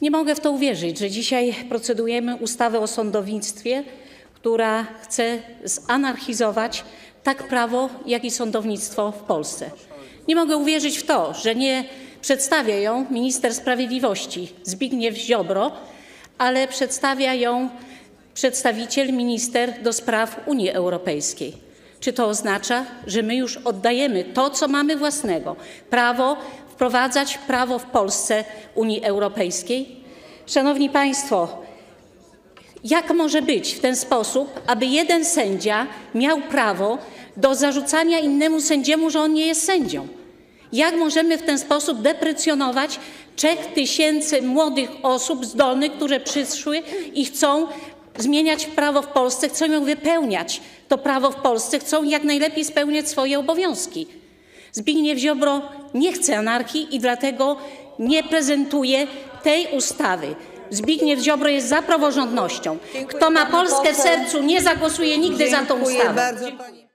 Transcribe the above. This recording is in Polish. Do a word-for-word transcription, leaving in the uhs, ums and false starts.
Nie mogę w to uwierzyć, że dzisiaj procedujemy ustawę o sądownictwie, która chce zanarchizować tak prawo, jak i sądownictwo w Polsce. Nie mogę uwierzyć w to, że nie przedstawia ją minister sprawiedliwości Zbigniew Ziobro, ale przedstawia ją przedstawiciel minister do spraw Unii Europejskiej. Czy to oznacza, że my już oddajemy to, co mamy własnego, prawo wprowadzać prawo w Polsce Unii Europejskiej? Szanowni Państwo, jak może być w ten sposób, aby jeden sędzia miał prawo do zarzucania innemu sędziemu, że on nie jest sędzią? Jak możemy w ten sposób deprecjonować trzech tysięcy młodych osób zdolnych, które przyszły i chcą zmieniać prawo w Polsce, chcą ją wypełniać, to prawo w Polsce, chcą jak najlepiej spełniać swoje obowiązki? Zbigniew Ziobro nie chce anarchii i dlatego nie prezentuje tej ustawy. Zbigniew Ziobro jest za praworządnością. Kto ma Polskę w sercu, nie zagłosuje nigdy za tą ustawą.